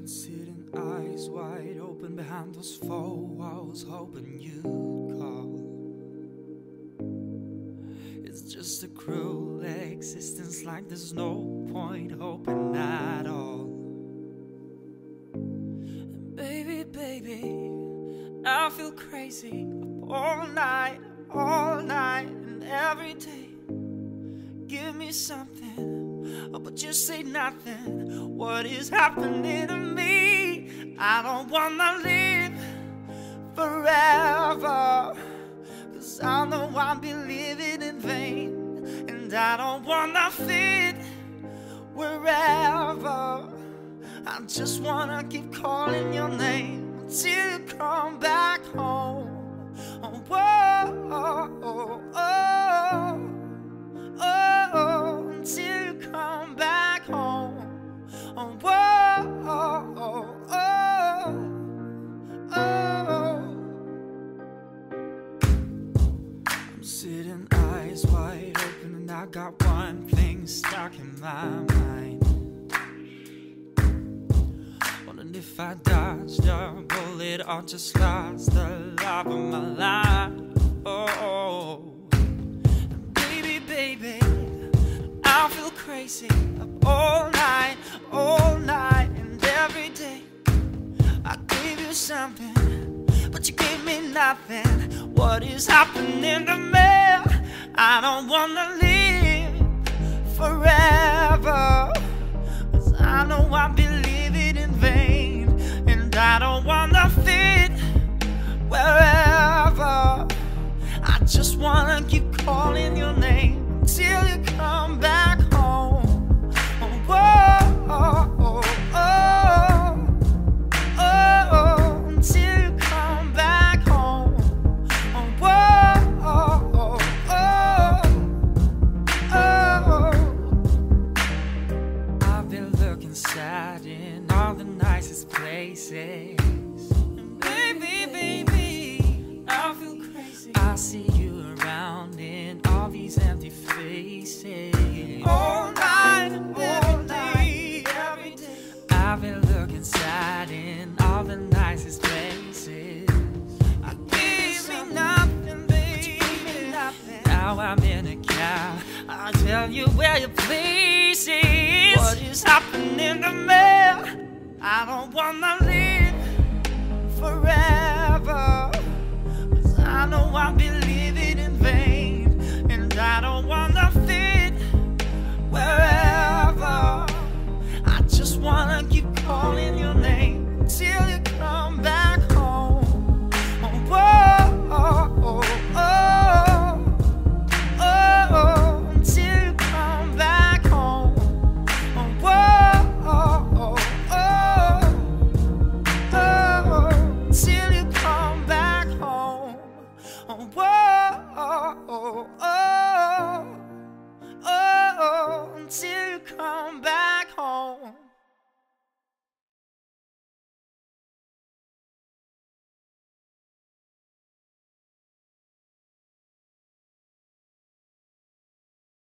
been sitting eyes wide open behind those four walls, hoping you'd call. It's just a cruel existence, like there's no point hoping at all. And baby, baby, I feel crazy all night, and every day. Give me something, but you say nothing. What is happening to me? I don't wanna live forever, 'cause I know I'll be living in vain. And I don't wanna fit wherever. I just wanna keep calling your name until you come back home. Oh, whoa, oh, oh, oh. Oh, until you come back home. Oh, whoa, oh, oh, oh, oh. I'm sitting eyes wide open, and I got one thing stuck in my mind. Wondering if I dodged a bullet or just lost the love of my life. Oh, baby, I feel crazy all night, and every day. I gave you something, but you gave me nothing. What is happening to me? I don't wanna live forever, 'cause I know I'll be living in vain. And I don't wanna fit wherever. I just wanna keep calling your name till you come back home. Oh, whoa, oh, oh, oh, oh, until you come back home. Oh, whoa, oh, oh, oh, oh. I've been looking sad in all the nicest places. And baby, I feel crazy. I see you around in all these empty faces. All night, every day. I've been looking sad in all the nicest places. I gave me nothing, baby. Now I'm in a cab, I'll tell you where your place is. What is happening to me? I don't wanna live forever, 'cause I know I'll be living in vain. And I don't want